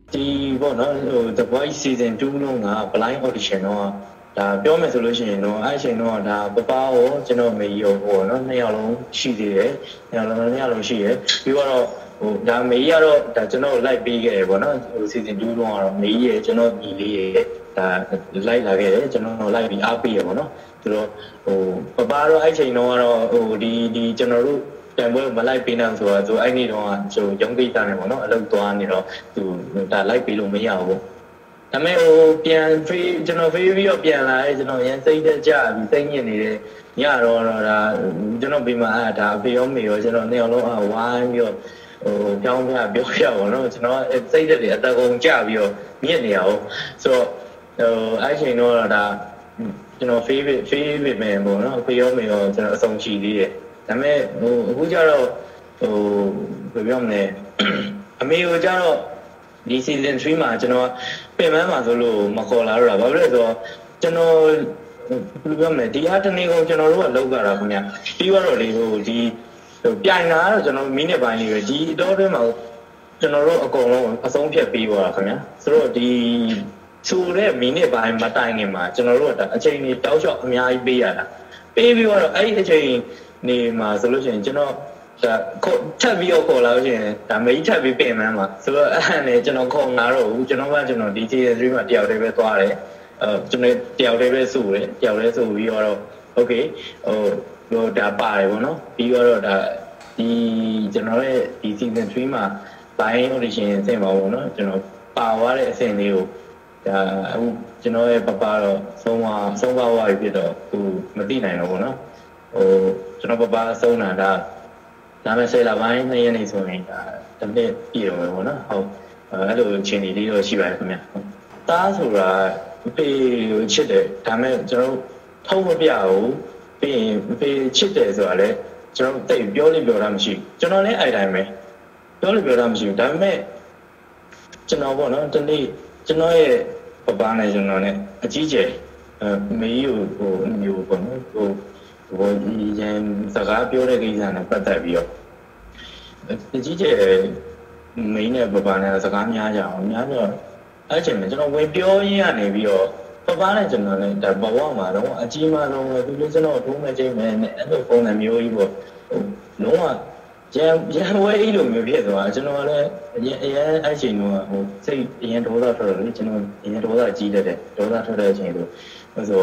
ဒီပေါ့နော်ဟို The Voice Season 2လုံးက blind audition တော့ဒါပြောမယ်ဆိုလို့ရှိရင်တော့အဲ့အချိန်တော့ဒါပပရောကျွန်တော်မေကြီးရောပေါ့နော်နှစ်ယောက်လုံးရှိသေးတယ်နှစ်ယောက်လုံးရှိရပြီးတော့ဟိုဒါမေကြီးကတော့ဒါကျွန်တော်လိုက်ပေးခဲ့တယ်ပေါ့နော်ဟို Season 2လုံးကတော့မေကြီးရဲ့ကျွန်တော်ညီလေးရဲ့ဒါလိုက်လာခဲ့တယ်ကျွန်တော်လိုက်ပြီးအားပေးရပေါ့နော်သူတို့ဟိုပပတော့အဲ့အချိန်တော့ကတော့ဟိုဒီကျွန်တော်တို့တန်ပွဲမလိုက်ပေးနိုင်ဆိုတော့သူအဲ့နေ့တော့ကျွန်တော်ရုံးကိစ္စနေပေါ့နော်အလုပ်သွားနေတော့သူဒါလိုက်ပေးလို့မရဘူးဒါပေမဲ့ဟိုပြန်ဖေးကျွန်တော်ဖေးပြီးတော့ပြန်လာတယ်ကျွန်တော်ရန်စိတ်တက်ကြပြီးစိတ်ညစ်နေတယ်ညတော့ဒါကျွန်တော်ပြီးမှဒါအဖေရောမေရောကျွန်တော်နှစ်ယောက်လုံးဝိုင်းပြီးတော့ဟိုပြောင်းပြပြောပြပါတော့ကျွန်တော်စိတ်တက်တွေအတကုံကြပြီးတော့မြင့်နေအောင်ဆိုတော့ဟိုအဲ့ချိန်တော့ဒါကျွန်တော်ဖေးမယ်ပေါ့နော်အဖေရောမေရောကျွန်တော်အဆုံးရှိသေးတယ်ဒါပေမဲ့ဟိုအခုကျတော့ဟိုဘယ်ပြောမလဲအမေကိုကျတော့ဒီ season 3မှာကျွန်တော်ပြင်ပန်းမှာဆိုလို့မခေါ်လာတော့တာဘာဖြစ်လဲဆိုတော့ကျွန်တော်ဘယ်လိုပြောမလဲဒီအားတနေ့ကုန်ကျွန်တော်တို့ကလောက်ကြတာခင်ဗျပြီးတော့လေဟိုဒီပြိုင်တာကတော့ကျွန်တော်မိနစ်ပိုင်းလေးပဲဒီတော့တွင်းမှာကျွန်တော်တို့အကုန်လုံးအဆုံးဖြတ်ပြီးသွားတာခင်ဗျဆိုတော့ဒီဆိုတဲ့မိနစ်ပိုင်းမတိုင်ခင်မှာကျွန်တော်တို့ကအချိန်ကြီးတောက်လျှောက်အများကြီးပေးရတာပေးပြီးတော့အဲ့ဒီအချိန်နေမှာဆိုလို့ရှိရင်ကျွန်တော်ဒါထပ်ပြီးတော့ခေါ်လာလို့ရှိရင်ဒါမေးထပ်ပြီးပြင်မှန်းမှာဆိုတော့အဲ့ဒါနဲ့ကျွန်တော်ခေါ်ငါတော့ဘူးကျွန်တော်ဒီ season 3မှာတယောက်တည်းပဲသွားတယ်ကျွန်တော်တယောက်တည်းပဲစုတယ်တယောက်တည်းစုပြီးတော့ okay ဟိုဒါပါတယ်ပေါ့နော်ပြီးတော့ဒါဒီကျွန်တော်ရဲ့ဒီ season 3မှာ blind audition ဆင်ပါပေါ့နော်ကျွန်တော်ပါသွားတဲ့အဆင့်လေးကိုဒါအခုကျွန်တော်ရဲ့ပပတော့ဆုံးသွားပြီဖြစ်တော့သူမသိနိုင်တော့ဘူးနော်ဟိုကျွန်တော်ပပဆုံးတာဒါမဲ့10လပိုင်း2ရက်နေဆိုရင်ဒါတစ်နှစ်ပြည့်တော့မယ်ပေါ့နော်ဟုတ်အဲ့လိုအချိန်လေးတော့ရှိပါတယ်ခင်ဗျတားဆိုတာဖေးချစ်တယ်ဒါမဲ့ကျွန်တော်ထုံးမပြဘူးပြီးရင်ဖေးချစ်တယ်ဆိုတာလေကျွန်တော်တိတ်ပြောလို့ပြောတာမရှိဘူးကျွန်တော်လည်းအဲ့တိုင်းပဲပြောလို့ပြောတာမရှိဘူးဒါပေမဲ့ကျွန်တော်ပေါ့နော်ဒီနေ့ကျွန်တော်ရဲ့ပပနဲ့ကျွန်တော်နဲ့အကြီးကျယ်မေးဟိုမျိုးပေါ့နော်ဟိုရန်စကားပြောတဲ့ကိစ္စနဲ့ပတ်သက်ပြီးတော့အကြီးကျယ်မင်းနဲ့ပပနဲ့စကားများကြအောင်များတော့အဲ့ချိန်မှာကျွန်တော်ဝင်ပြောရင်းကနေပြီးတော့ပပနဲ့ကျွန်တော်နဲ့ဒါဘဝမှာတော့အကြီးမားဆုံးပဲသူတို့ကျွန်တော်ထုံးမဲ့ချိန်မဲ့အဲ့လိုပုံစံမျိုးကြီးပေါ့လုံးဝရန်ဝဲကြီးလိုမျိုးဖြစ်သွားကျွန်တော်လည်းအရင်အဲ့ချိန်တော့ဟိုစိတ်အရင်ဒေါသထွက်တော့လေကျွန်တော်အရင်ဒေါသကြီးတဲ့ဒေါသထွက်တဲ့အချိန်ဆိုဆို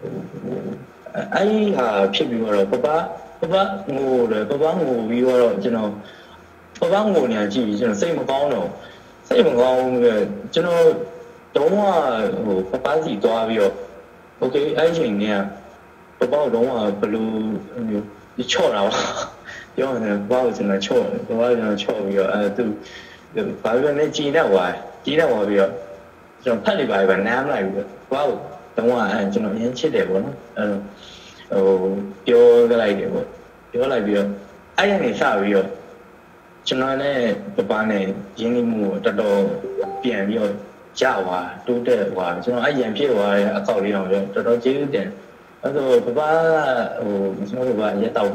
အဲ့ဟာဖြစ်ပြီးတော့ပပငိုတယ်ပပငိုပြီးတော့ကျွန်တော်ပပငိုနေကြည့်ပြီးကျွန်တော်စိတ်မကောင်းတော့စိတ်မကောင်းဘူးကျွန်တော်တော့ဟိုပပစီသွားပြီးတော့ okay အဲ့ချိန်ကပပတော့ဘလူးမျိုးချော့တာပါပြောနေဘာလို့ကျွန်တော်ချော့တယ်ဘာလို့ကျွန်တော်ချော့ပြီးတော့သူဘာလို့လဲကြည်နေသွားပြီးတော့ကျွန်တော်ဖတ်နေပါပဲနားမလိုက်ဘူးဘာလို့တော့ကျွန်တော်ရင်းချစ်တယ်ပေါ့နော်ဟိုပြောလိုက်တယ်ပေါ့ပြောလိုက်ပြီးတော့အဲ့ရနေစပြီးတော့ကျွန်တော်နဲ့ပပနဲ့ရင်းနှီးမှုတော်တော်ပြန်ပြီးတော့ကြွားတိုးတက်သွားကျွန်တော်အဲ့ရန်ဖြစ်သွားတဲ့အကောက်လေးတော့တော်တော်ကျေးဇူးတင်အဲ့တော့ပပဟိုကျွန်တော်ပပရက်တော့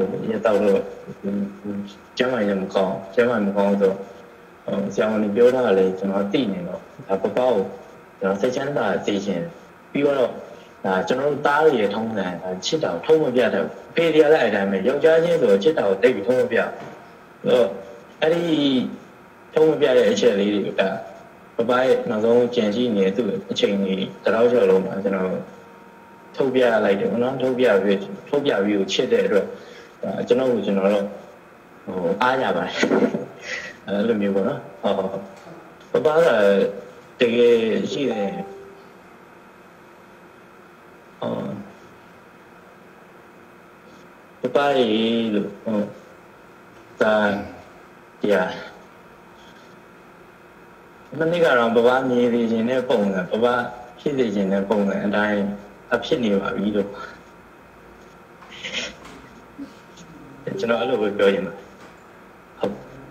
ကျမ်းမာရင်မကောင်းဆိုဆရာဝန်ပြောတာလေကျွန်တော်သိနေတော့ဒါပပကိုကျွန်တော်စိတ်ချမ်းသာစေချင်ပြီးတော့ဒါကျွန်တော်တို့သားရည်ထုံးတယ်ချစ်တာကိုထုံးမပြတယ်ဖေးရလည်းအဲ့တိုင်းပဲယောက်ျားချင်းဆိုချစ်တာကိုတိတ်ပြီးထုံးမပြအဲ့ဒီထုံးမပြတဲ့အချက်လေးတွေကပပရဲ့နောက်ဆုံးကြံရှိနေတဲ့သူ့အချိန်ကြီးတရောကျော်လုံးမှာကျွန်တော်ထုတ်ပြလိုက်တယ်နော်ထုတ်ပြပြီးကိုချစ်တဲ့အတွက်ကျွန်တော်တော့ဟိုအားရပါတယ်အဲ့လိုမျိုးပေါ့နော်ဟုတ်ပပကတကယ်ရှိတယ်ပပရေလို့ဒါတရားမနေ့ကတော့ပပမြည်နေခြင်းနဲ့ပုံစံပပဖြစ်နေခြင်းနဲ့ပုံစံအတိုင်းအဖြစ်နေပါပြီလို့ကျွန်တော်အဲ့လိုပဲပြောရင်ပါဟုတ်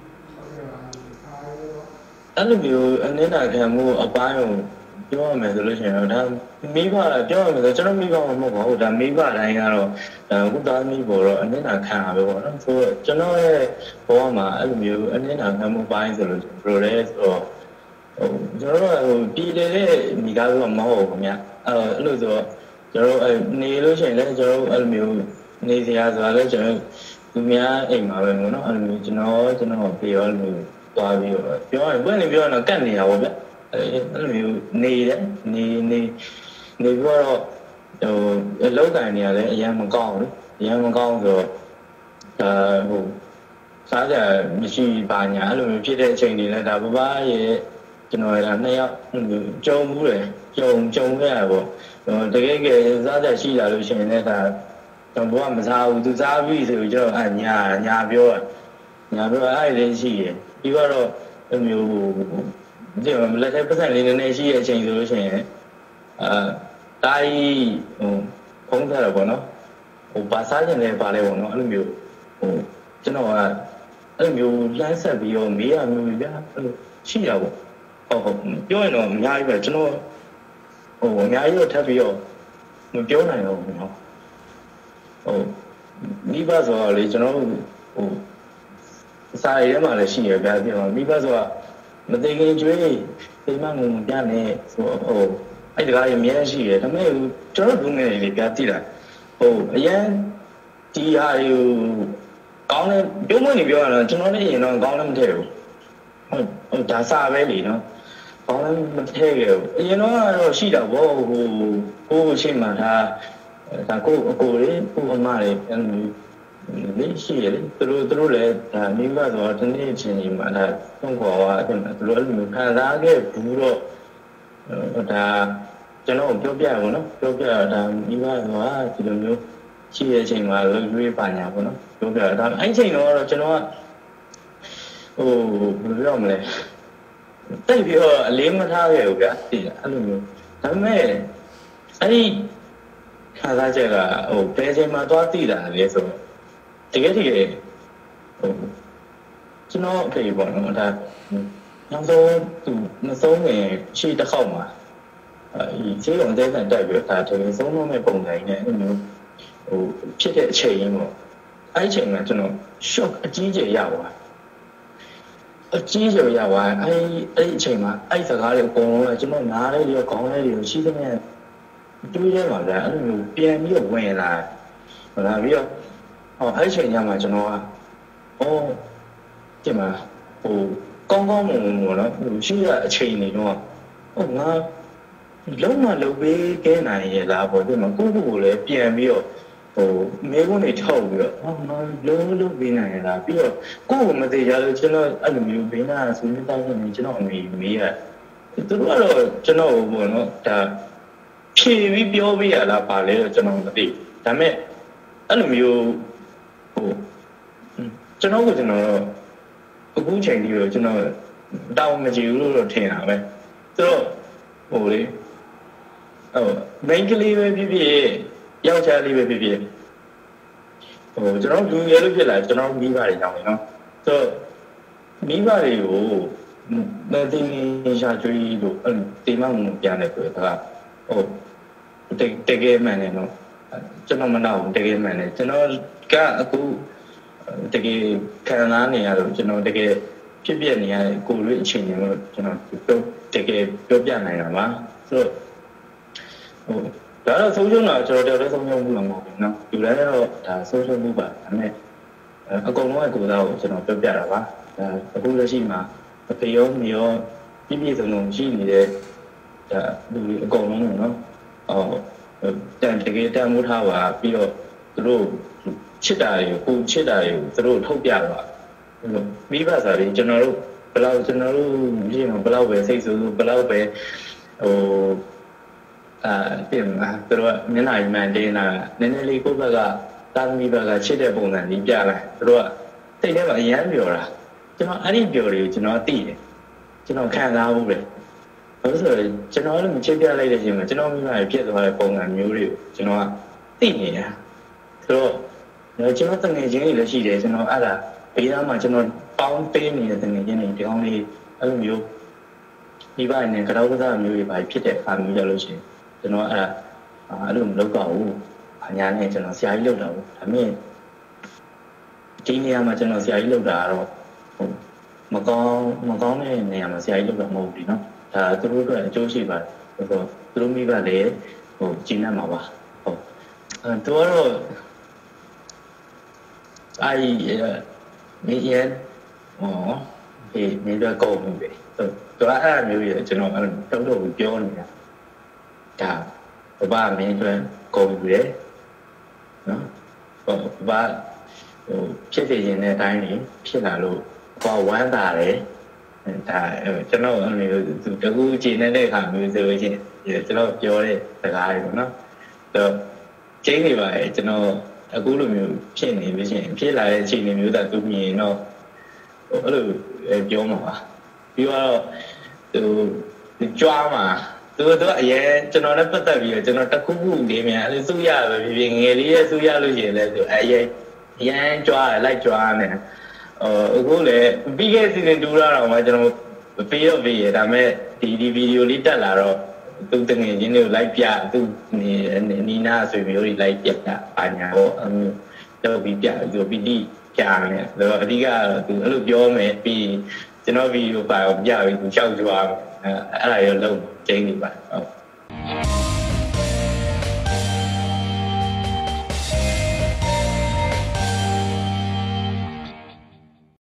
အဲ့လိုမျိုးအနေနဲ့ခံမှုအပိုင်းကိုပြောရမယ်ဆိုလို့ရှိရင်တော့ဒါမိဘပြောရမယ်ဆိုကျွန်တော်မိဘမဟုတ်ပါဘူးဒါမိဘတိုင်းကတော့ဥသားမိပေါ်တော့အနေနဲ့ခံရပဲပေါ့နော်ဆိုတော့ကျွန်တော်ရဲ့ဘဝမှာအဲ့လိုမျိုးအနေနဲ့ခံမှုပိုင်းဆိုလို့ဘယ်လိုလဲဆိုတော့ကျွန်တော်တို့ကပြည်တဲ့မိသားစုကမဟုတ်ဘူးခင်ဗျအဲ့လိုဆိုတော့ကျွန်တော်တို့နေလို့ရှိရင်လည်းကျွန်တော်တို့အဲ့လိုမျိုးနေစရာဆိုတာလည်းကျွန်တော်သူများအိမ်မှာပဲပေါ့နော်အဲ့လိုမျိုးကျွန်တော်ပြေရောလို့သွားပြီးတော့ပြောရင်ဘယ်နဲ့ပြောရင်တော့ကတ်နေတာပေါ့ဗျအဲ့လိုမျိုးနေတယ်နေပြီးတော့အလောက်ကန်နေရလဲအရင်မကောင်းဘူးအရင်မကောင်းဆိုတော့စားကြမရှိပါညာအဲ့လိုမျိုးဖြစ်တဲ့အချိန်တွေလည်းဒါဘဘရဲ့ကျွန်တော်က2ယောက်ကြုံမှုတယ်ကြုံခဲ့ရပေါ့တကယ်ကစားကြရှိလာလို့ရှိရင်လည်းဒါတော့ဘဘမစားဘူးသူစားပြီဆိုကျွန်တော်ညာပြောအဲ့ဒီရှိရပြီးတော့အဲ့မျိုးဒီလက်ထက်ပတ်စံလေးနည်းနည်းရှိတဲ့အချိန်ဆိုလို့ရှိရင်တိုင်းဖုံးထားတယ်ပေါ့နော်ဘာစားကြင်လဲပါလဲပေါ့နော်အဲ့လိုမျိုးကျွန်တော်ကအဲ့လိုမျိုးလမ်းဆက်ပြီးတော့မေးရမျိုးဗျာအဲ့လိုရှိတာပေါ့ဟုတ်ပြောရင်တော့အများကြီးပဲကျွန်တော်အများကြီးတော့ထပ်ပြီးတော့မပြောနိုင်တော့ဘူးနော်မိဘဆိုတော့လေကျွန်တော်စာရေးထဲမှာလည်းရှိရဗျာပြောမိဘဆိုတော့မသိခင်ကျွေးအိမ်မငုံပြနဲ့ဆိုအဲ့တကားရအများရှိတယ်ဒါပေမဲ့ကျွန်တော်တို့ငယ်လေးပြသိတာအရင်ဒီဟာယူကောင်းတယ်ပြုံးမနေပြောရတော့ကျွန်တော်လည်းရင်တော့ကောင်းလည်းမထည့်ဘူးဟုတ်ဒါစာပဲလေနော်ကောင်းလည်းမထည့်ခဲ့ဘူးအရင်တော့ရှိတာဗောကိုရှိမှဒါကိုအကိုလေးကိုအမလေးအဲ့လိုလေးရှိရလေသူတို့လည်းဒါမိဘဆိုတော့တနေ့ချင်းကြီးမှာဒါသုံးခေါ်သွားတယ်သူတို့အဲ့လိုခံစားခဲ့ဘူးတော့ဒါကျွန်တော်ပြောပြရပါတော့ပြောပြတာမိဘဆိုတာဒီလိုမျိုးရှိတဲ့အချိန်မှာလွေးပါညာပေါ့နော်ပြောပြတာအဲ့ချိန်တော့ကျွန်တော်ကဘယ်လိုပြောမလဲတိတ်ပြီးတော့အလေးမထားခဲ့ဘူးဗျာသိလားအဲ့လိုမျိုးဒါပေမဲ့အဲ့ဒီခါစားချက်ကဘယ်ချိန်မှာသွားသိတာလဲဆိုတော့တကယ်ကျွန်တော်အဖေပေါ့နော်ဒါနောက်ဆုံးသူမဆုံးခင်ရှေ့တစ်ခေါက်မှာခြေုံအသေးခံတက်ပြီးဒါတကယ်ဆုံးတော့မဲ့ပုံစံနဲ့အဲ့လိုမျိုးဖြစ်တဲ့အချိန်ရင်းပေါ့အဲ့ဒီအချိန်မှာကျွန်တော် shock အကြီးကျယ်ရသွားအဲ့ဒီအချိန်မှာအဲ့ဒီစကားတွေအကုန်လုံးကကျွန်တော်နားလေးရောခေါင်းလေးရောရှိသမျှတွေးရဲပါဗျာအဲ့လိုမျိုးပြန်ပြီးတော့ဝင်လာပြီးတော့အဲ့ဒီအချိန်ညမှာကျွန်တော်ကဒီမှာကောင်းမွန်ပေါ့နော်ရှိရအချိန်နေတော့ငါလုံးဝလုပ်ပေးခဲ့နိုင်ရလားပေါ့ဒီမှာကိုလည်းပြန်ပြီးတော့မဲခွန်းတွေထောက်ပြီးတော့ငါလုံးပေးနိုင်ရလားပြီးတော့ကိုမသေးကြလို့ကျွန်တော်အဲ့လိုမျိုးဘေးနားဆွေးနွေးတောင်းနေကျွန်တော်အမေမေးရသူတို့ကတော့ကျွန်တော်ပေါ့နော်ဒါဖြေပြီးပြောပြရလားပါလဲတော့ကျွန်တော်မသိဒါပေမဲ့အဲ့လိုမျိုးကျွန်တော်တော့အခုချိန်ကြီးတော့ကျွန်တော်တောင်းမကြည့်ဘူးလို့ထင်တာပဲဆိုတော့လေမိန်းကလေးပဲဖြစ်ဖြစ်ယောက်ျားလေးပဲဖြစ်ဖြစ်ကျွန်တော်လူငယ်လို့ဖြစ်လာကျွန်တော်မိဘတွေကြောင့်လေနော်ဆိုတော့မိဘတွေကိုမတင်ရှာကျွေးလို့တိမ်မမှုပြန်တယ်ဆိုတော့တကယ်မှန်တယ်နော်ကျွန်တော်မနာဘူးတကယ်မှန်တယ်ကျွန်တော်ကအခုတကယ်ခံစားနေရလို့ကျွန်တော်တကယ်ဖြစ်ပြနေရတဲ့ကိုယ်ရဲ့အခြေအနေကိုကျွန်တော်တကယ်ပြောပြနိုင်တာပါဆိုတော့ဒါတော့ဆုံးရှုံးတာကျွန်တော်တယောက်တည်းဆုံးရှုံးမှုတော့မဟုတ်ဘူးနော်ဒီလည်းတော့ဒါဆုံးရှုံးမှုပါဒါပေမဲ့အကုန်လုံးကကိုယ်သားကိုကျွန်တော်ပြောပြတာပါဒါအခုလက်ရှိမှာအဖေရောမိရောပြည့်စုံရှိနေတဲ့ဒါလူတွေအကုန်လုံးနော်တကယ်တန်မိုးထားပါပြီးတော့သူတို့ချစ်တာတွေကိုချစ်တာတွေကိုသူတို့ထုတ်ပြတော့မိဘစားတွေကျွန်တော်တို့ဘယ်လောက်ကျွန်တော်တို့မြင်တော့ဘယ်လောက်ပဲစိတ်ဆိုးဘယ်လောက်ပဲပြင်မှာသူတို့ကမျက်နှာမှန်တင်းတာနည်းနည်းလေးကိုယ့်ဘက်ကတာသမီဘက်ကချစ်တဲ့ပုံစံကြီးပြလိုက်သူတို့ကစိတ်ထဲမှာအယမ်းပြောတာကျွန်တော်အဲ့ဒီပြောတွေကိုကျွန်တော်သိတယ်ကျွန်တော်ခံစားဘူးပဲဘာလို့ဆိုတော့ကျွန်တော်လည်းမချစ်ပြလိုက်တဲ့အချိန်မှာကျွန်တော်မိမတွေဖြစ်သွားတဲ့ပုံစံမျိုးတွေကိုကျွန်တော်ကသိနေတာဆိုတော့ကျွန်တော်တငယ်ချင်းတွေလည်းရှိတယ်ကျွန်တော်အဲ့ဒါဘေးသားမှာကျွန်တော်ပေါင်းပေးနေတဲ့တငယ်ချင်းတွေဒီကောင်းလေးအဲ့လိုမျိုးဒီပိုင်းနဲ့ကြောက်ကစားမျိုးတွေပါဖြစ်တဲ့အခါမျိုးကြလို့ရှိရင်ကျွန်တော်အဲ့လိုမလုပ်တော့ဘူး။ညာနဲ့ကျွန်တော်ဆရာကြီးလုပ်တာဘူး။ဒါပေမဲ့ဒီနေရာမှာကျွန်တော်ဆရာကြီးလုပ်တာကတော့မကောင်းတဲ့နေရာမှာဆရာကြီးလုပ်တာမဟုတ်ဘူးเนาะဒါသူတို့အတွက်အကျိုးရှိပါတယ်ဆိုတော့သူတို့မိဘလည်းကျင်းနေမှာပါဟုတ်သူကတော့နေရင်နေတော့ကောင်းပြီသူကအဲ့မျိုးကြီးကျွန်တော်တော့ပြောနေတာဒါဘာမင်းတို့ကောင်းပြီနော်ဘာဖြစ်နေရင်တဲ့အတိုင်းနေဖြစ်လာလို့ဘာဝမ်းသာတယ်ဒါကျွန်တော်အဲ့လိုသူတကူကြည်နေတဲ့အခါမျိုးဆိုလို့ရှိရင်ကျွန်တော်ပြောတဲ့စကားတွေပေါ့နော်ဆိုကျင်းနေပါရဲ့ကျွန်တော်အခုလိုမျိုးဖြစ်နေလို့ရှိရင်ဖြစ်လာတဲ့အခြေအနေမျိုးသာသူမြင်တော့အဲ့လိုပြောမှာပါပြီးတော့သူကြွားမှာသူအရင်ကျွန်တော်လည်းပတ်သက်ပြီးတော့ကျွန်တော်တခုခုနေမြန်အဲ့လိုစုရပဲဖြစ်ငယ်လေးရဲ့စုရလို့ရှိရင်လည်းသူအရင်ကြွားလိုက်ကြွားနေအခုလည်းပြီးခဲ့စီစဉ်တူရတော့မှကျွန်တော်ပေးရဒါမဲ့ဒီဗီဒီယိုလေးတက်လာတော့သူတငယ်ချင်းတွေကိုလိုက်ပြသူနီနာဆွေမျိုးတွေလိုက်ပြပါညာဟောတော့ပြီးပြသူပီတိပြမယ်ဆိုတော့အဓိကတော့သူအဲ့လိုပြောမယ်ပြီးကျွန်တော်ဗီဒီယိုပါပြပြီးသူရှောက်ကြွားအဲ့ဒါရောလုံးကျင်းနေပါဟုတ်